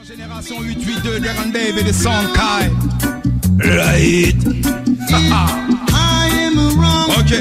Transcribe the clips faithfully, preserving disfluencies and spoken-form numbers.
Génération huit huit deux, Dragon Dave et des Sound Kai. Light. Ok.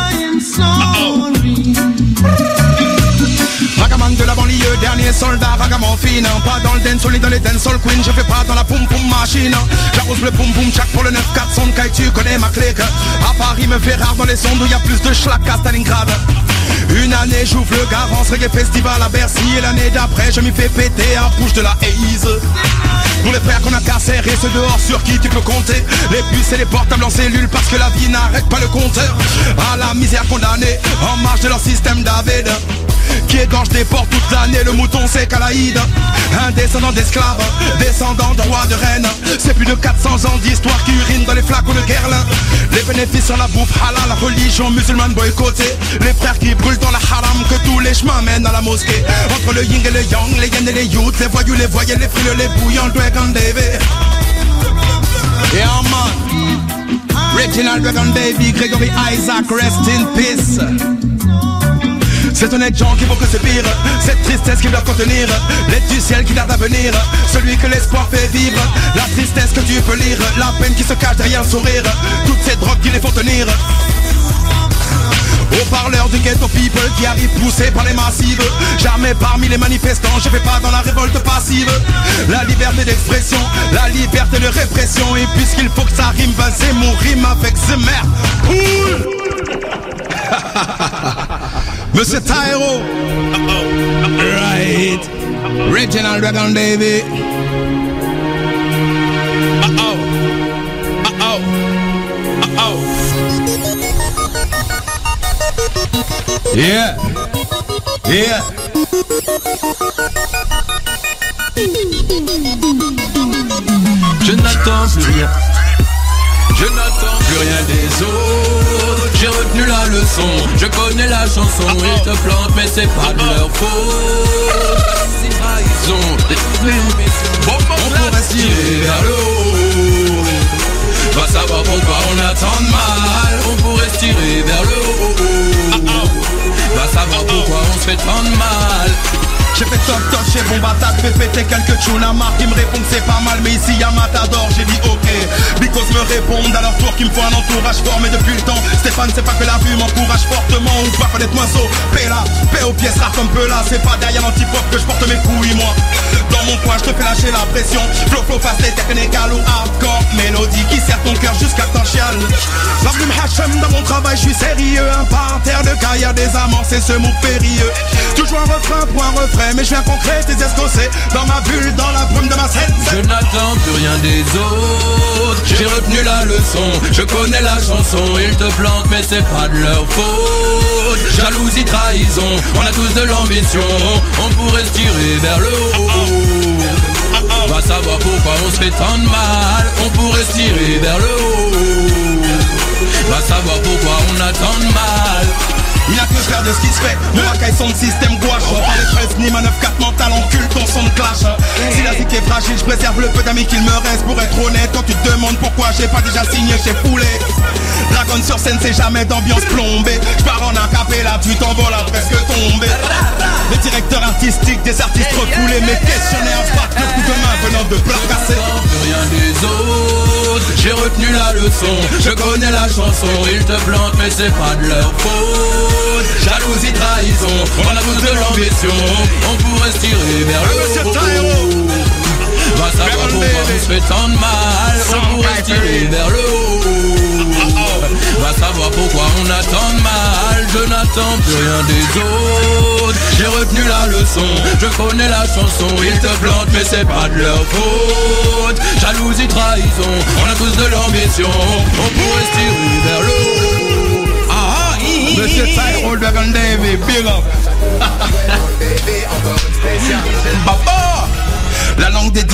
Ragaman de la banlieue, dernier soldat, ragaman fine. Pas dans le dancehall ni dans les dancehall queen. Je fais pas dans la poum poum machine. J'arrose le poum poum chack pour le neuf quatre Sound Kai. Tu connais ma clique. À Paris me fait rare dans les ondes où y a plus de schlack qu'à Stalingrad. Une année j'ouvre le Garance Reggae Festival à Bercy. Et l'année d'après je m'y fais péter à bouche de la haze. Pour les frères qu'on incarcère et ceux dehors sur qui tu peux compter. Les puces et les portables en cellule parce que la vie n'arrête pas le compteur. À la misère condamnée en marge de leur système David, qui égorge des porcs toute l'année. Le mouton c'est Kalaïd. Un descendant d'esclaves, descendant de rois de reines. C'est plus de quatre cents ans d'histoire qui urine dans les flacons de Guerlain. Les bénéfices sur la bouffe halal, la religion musulmane boycottée. Les frères qui brûlent dans la haram, que tous les chemins mènent à la mosquée. Entre le yin et le yang, les yen et les youths, les voyous, les voyelles, les frileux, les bouillants, Dragon Dave. Yeah man, Reginald Dragon Dave, Gregory Isaac, rest in peace. C'est honnête gens qui font que c'est pire. Cette tristesse qui doit contenir l'aide du ciel qui tarde à venir. Celui que l'espoir fait vivre. La tristesse que tu peux lire. La peine qui se cache derrière le sourire. Toutes ces drogues qui les font tenir. Au parleur du ghetto people qui arrive poussé par les massives. Jamais parmi les manifestants, je fais pas dans la révolte passive. La liberté d'expression, la liberté de répression. Et puisqu'il faut que ça rime, ben c'est mon rime avec ce merde. Cool. Monsieur Tyro. Right. Reginald Dragon Dave. Uh-oh. Uh-oh. Uh-oh. Yeah. Yeah. Je n'attends plus rien. Je n'attends plus rien des autres. J'ai retenu la leçon. Je connais la chanson. Ils te plantent mais c'est pas de leur faute. C'est trahison. Bon, on pourrait se tirer vers le haut. Va savoir pourquoi on attend mal. On pourrait se tirer vers le haut. Va savoir pourquoi on se fait tant de mal. J'ai fait toc toc chez Bombata, fait péter quelques tunes à Marc qui me répond que c'est pas mal, mais ici y'a Matador, j'ai dit ok. Because me répondent à leur tour qu'il me faut un entourage fort, mais depuis le temps, Stéphane c'est pas que la vue m'encourage fortement ou pas connaître moins saut. Paix là, paix aux pièces rares comme peu là, c'est pas derrière l'antipop que je porte mes couilles moi. Dans mon coin je te fais lâcher la pression, flow flow fast et technical ou hardcore, mélodie qui serre ton cœur jusqu'à ton chial. L'abdoum Hachem dans mon travail, je suis sérieux, un parterre de carrière des amants, c'est ce mot périlleux. Toujours un refrain pour un refrain. Mais je viens concret tes escossés dans ma bulle, dans la brume de ma scène. Je n'attends plus rien des autres. J'ai retenu la leçon, je connais la chanson. Ils te plantent mais c'est pas de leur faute. Jalousie, trahison, on a tous de l'ambition. On pourrait se tirer vers le haut. Va savoir pourquoi on se fait tant de mal. On pourrait se tirer vers le haut. Va savoir pourquoi on a tant de mal. Il n'y a que faire de ce qui se fait. Mon racaille son de système gouache. Pas les treize ni ma neuf quatre mental en culte ton son de clash. Si la zik est fragile, je préserve le peu d'amis qu'il me reste. Pour être honnête, quand tu te demandes pourquoi j'ai pas déjà signé chez Poulet. Dragon sur scène, c'est jamais d'ambiance plombée. Je pars en acapella, tu t'envoles à presque tomber. Les directeurs artistiques des artistes refoulés. Mes questionnaires battent le coup de main venant de pleurs cassés. Rien des autres, j'ai retenu la leçon. Je connais la chanson, ils te plantent mais c'est pas de leur faute. Jalousie, trahison, on a tous de l'ambition. On pourrait se tirer vers le haut. Va savoir pourquoi on se fait tant de mal. On pourrait se tirer vers le haut. Va savoir pourquoi on a tant de mal. Je n'attends plus rien des autres. J'ai retenu la leçon, je connais la chanson. Ils te plantent mais c'est pas de leur faute. Jalousie, trahison, on a tous de l'ambition. On pourrait se tirer vers le haut. Monsieur Tyro Dragon Dave, big up. Baba. La langue des D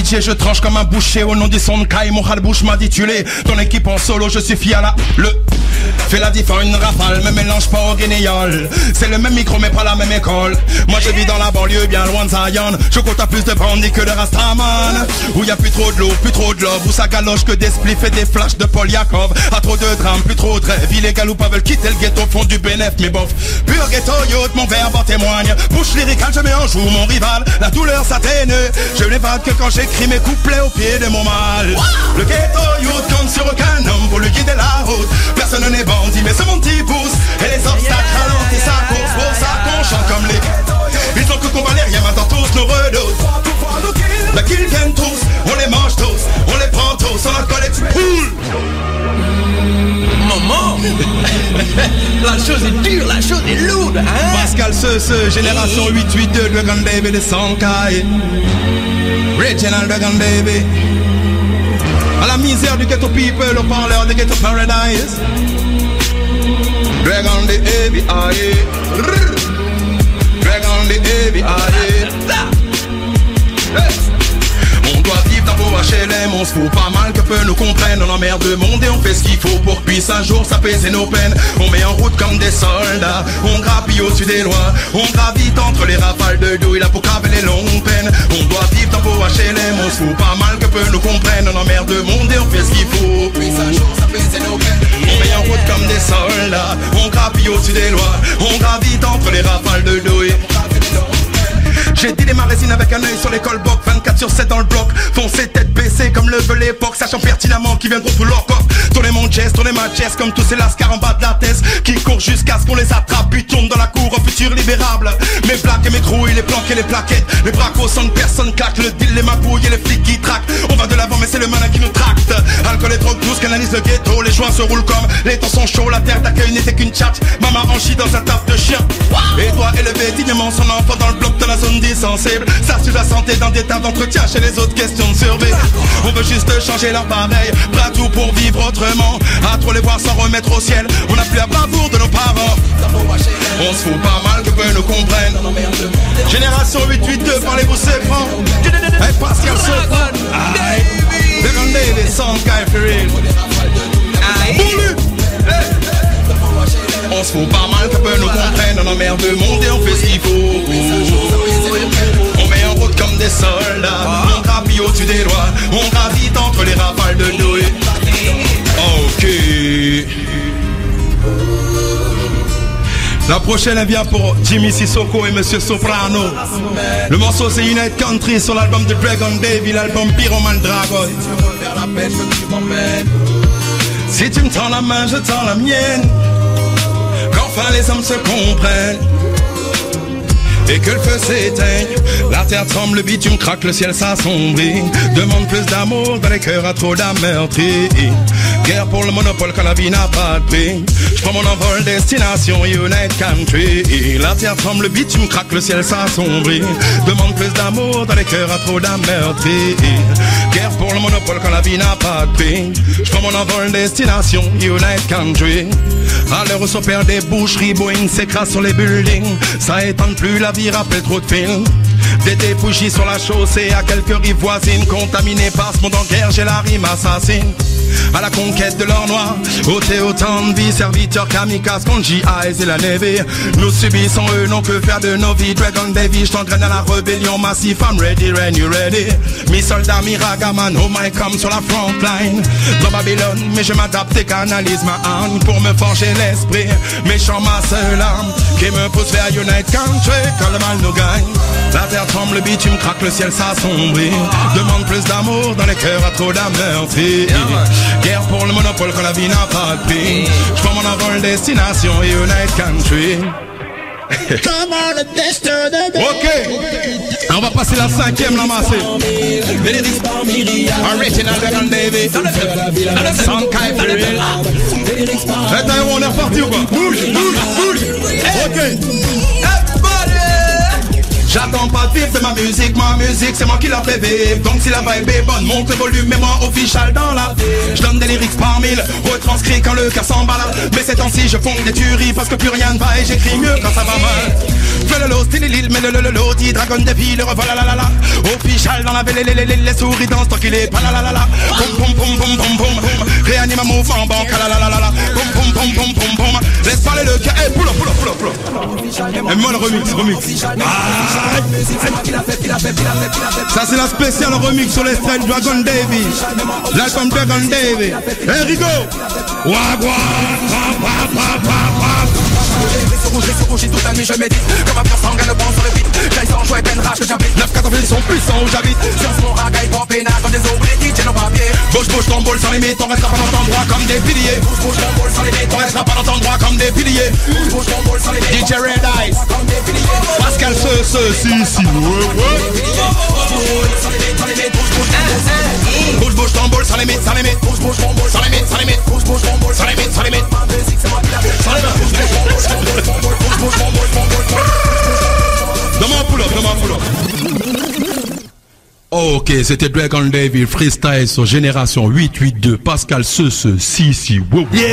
D J, je tranche comme un boucher au nom du son de Kai. Mon bouche m'a titulé. Ton équipe en solo, je suis fier à le. Fais la diff en une rafale, me mélange pas au guinéal. C'est le même micro mais pas la même école. Moi je vis dans la banlieue bien loin de Zion. Je compte à plus de bandits que de Rastaman. Où y a plus trop de l'eau, plus trop de love. Où ça galoche que des spliffs et des flashs de Paul Yakov. A trop de drames, plus trop de rêves. Illégal ou pas veulent quitter le ghetto, font du bénéf mais bof. Pur ghetto yacht, mon verbe en témoigne. Bouche lyricale, je mets en joue mon rival. La douleur s'atténue. Je n'évade que quand j'écris mes couplets au pied de mon mal. Le ghetto yacht compte sur aucun homme pour lui guider la route. Personne n'est bandit mais c'est mon petit pouce. Et les obstacles ralentissent sa course. Pour ça qu'on chante comme les. Ils ont que qu'on va les rien maintenant tous nous redoutent. La qu'ils viennent tous, on les mange tous, on les prend tous, on la collecte poule. Maman. La chose est dure, la chose est lourde, hein? Pascal Seusseux, génération huit huit deux, Dragon Baby de Sankai. Regional Dragon Baby. À la misère du ghetto people, au parleur du ghetto paradise. Dragon the heavy aye. Dragon the heavy aye. On doit vivre dans vos H L M, on se fout pas mal que peu nous comprennent. On emmerde le monde et on fait ce qu'il faut pour que puisse un jour s'apaiser nos peines. On met en route comme des soldats, on grappille au-dessus des lois. On gravite entre les rafales de douille là pour craver les longues peines. On doit vivre dans vos H L M, on se fout pas mal que peu nous comprennent. On emmerde le monde et on fait ce qu'il faut pour que puisse un jour s'apaiser nos peines. On met en route comme des soldats, on grappille au-dessus des lois. On gravite entre les rafales de douille. J'ai dealé ma résine avec un œil sur les colbocs, vingt-quatre sur sept dans le bloc. Foncé tête baissée comme le veut l'époque, sachant pertinemment qu'ils viendront sous leur coffre. Tournez mon jazz, tournez ma jazz comme tous ces lascars en bas de la thèse qui courent jusqu'à ce qu'on les attrape, puis tournent dans la cour au futur libérable. Mes plaques et mes grouilles, les planques et les plaquettes, les bracos sans personne claque, le deal, les magouilles et les flics qui traquent. On va de l'avant mais c'est le malin qui nous tracte. Alcool et drogue douce canalise le ghetto, les joints se roulent comme les temps sont chauds, la terre d'accueil n'était qu'une chatte. Maman enchie dans un taf de chien et doit élever dignement son enfant dans le bloc de la zone sensible, s'assure la santé dans des tas d'entretien chez les autres, questions de survie. On veut juste changer leur pareil, prêt à tout pour vivre autrement. À trop les voir s'en remettre au ciel, on n'a plus la bravoure de nos parents. On se fout pas mal que peu nous comprennent. Génération huit huit deux, parlez-vous c'est franc. Hey Pascal Seusseux, aïe, regardez les sons Guy Ferrell. Boulu. On se fout pas mal que peu nous comprennent. On emmerde le monde et on fait ce qu'il faut. On met en route comme des soldats, on gravit au-dessus des lois, on gravite entre les rafales de douille. Ok. La prochaine elle vient pour Jimmy Sissoko et Monsieur Soprano. Le morceau c'est United Country sur l'album de Dragon Baby, l'album Pyroman Dragon. Si tu me tends la main, je tends la mienne. Qu'enfin les hommes se comprennent et que le feu s'éteigne, la terre tremble, le bitume craque, le ciel s'assombrit. Demande plus d'amour dans les cœurs à trop d'amertume. Guerre pour le monopole quand la vie n'a pas de prix. Je prends mon envol, destination United Country. La terre tremble, le bitume craque, le ciel s'assombrit. Demande plus d'amour dans les cœurs à trop d'amertume. Guerre pour le monopole quand la vie n'a pas de prix. Je prends mon envol, destination United Country. À l'heure où s'opèrent des boucheries, Boeing s'écrase sur les buildings. Ça étonne plus, la vie rappelle trop de films. Des dépouillis sur la chaussée à quelques rives voisines. Contaminées par ce monde en guerre, j'ai la rime assassine. À la conquête de l'or noir, ôter autant de vie, serviteurs kamikazes contre G Is et la Navy. Nous subissons eux, non que faire de nos vies. Dragon Baby, je t'engraine à la rébellion massive. I'm ready, when you ready. Mes soldats, mes ragaman, oh my come sur la front line. Dans Babylone, mais je m'adapte et canalise ma âme pour me forger l'esprit. Méchant ma seule arme qui me pousse vers United Country quand le mal nous gagne. La terre tremble, le bitume craque, le ciel s'assombrit. Demande plus d'amour dans les cœurs à trop d'amertume. Guerre pour le monopole quand la vie n'a pas de prix. Je prends mon envol, destination United Country. Ok, on va passer la cinquième ramassée. Original Dragon Baby, Sankai Ferrell. Attends, on est reparti ou pas? Bouge, bouge, bouge. Ok. J'attends pas de vivre de ma musique, ma musique c'est moi qui la fais vivre. Donc si la vibe est bonne, monte le volume, mets-moi official dans la. Je donne des lyrics par mille, retranscrit quand le cœur s'emballe. Mais ces temps-ci je fonds des tueries parce que plus rien ne va et j'écris mieux quand ça va mal. Fais le lot, style l'île, mais le le le lo, dit Dragon Défi, le revoilà la la la. Official dans la velle, les les les les souris dansent tant qu'il est pas la la la la. Pom pom pom pom pom pom, réanime un mouvement banque la la la la la. Pom pom pom pom pom pom, laisse parler le cœur, hey pull up pull up pull up pull up. Et moi le remix, remix. Ah, ça c'est la spéciale remix sur les strains Dragon Davy. L'album Dragon Davy. Hey Rigo. Wagwan, wap wap wap wap. Je rouge, je rouge, toute la nuit je médite. Comme un pur sang, le bon sur le beat. J'aille sans jouer, peine rage que j'habite. neuf quatre ils sont puissants où j'habite. Science, mon ragaille, pop, pénal, comme des ombres, les D J, nos papiers. Bouge, bouge, ton bol sans limite, on restera pas dans ton droit comme des piliers. Bouge, bouge, ton bol sans limite, on restera pas dans ton droit comme des piliers. Bouge, bouge, ton bol sans limite, D J Red Eyes, comme des piliers. Pascal ce, ce, si, si, ouais, ouais. Bouge, bouge, ton bol sans limite, sans limite. Bouge, bouge, ton bol sans limite, sans limite. Bouge, bouge, ton bol sans limite, sans limite. Sans limite. Demande pull up, demande pull up. Ok, c'était Dragon Davy Freestyle sur Génération huit huit deux. Pascal ce, ce, si, si, wow. Yeah.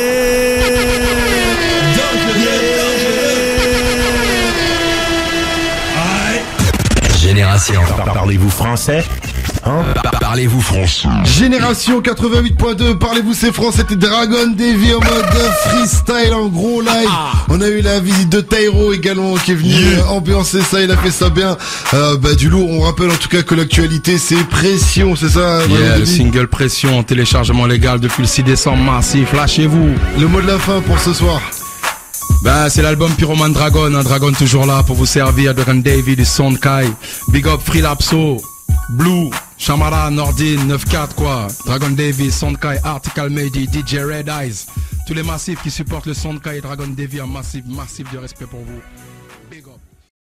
Génération. Parlez-vous français? Hein? Parlez-vous français? Génération quatre-vingt-huit point deux, parlez-vous c'est français, c'était Dragon Davy en mode freestyle en gros live. On a eu la visite de Tyro également qui est venu yeah. ambiancer ça, il a fait ça bien. Euh, bah, du lourd, on rappelle en tout cas que l'actualité c'est Pression, c'est ça? Yeah, le single Pression en téléchargement légal depuis le six décembre massif, lâchez-vous. Le mot de la fin pour ce soir. Bah c'est l'album Pyroman Dragon, hein, Dragon toujours là pour vous servir, Dragon Davy du Sonkai, Big Up Free Lapso, Blue, Shamara, Nordine, neuf quatre quoi, Dragon Davy, Sonkai, Article Medi, D J Red Eyes, tous les massifs qui supportent le Sonkai et Dragon Davy, un massif, massif de respect pour vous.